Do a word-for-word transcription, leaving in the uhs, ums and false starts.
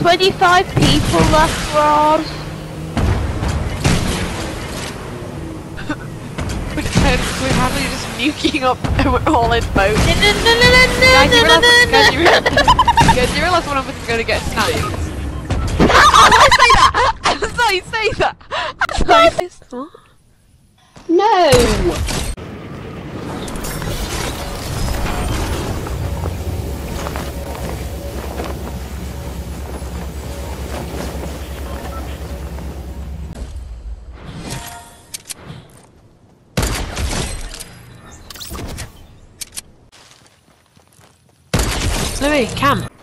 twenty-five people left, Roz. We're happily just nuking up and we're all in boats. No, no, no, no, no, Guys, you no, realise, no, no, guys, you realise, guys, you realise one of us is going to get sniped? Oh, I say that! I saw you say that! I saw you say that! No! Louis, Cam.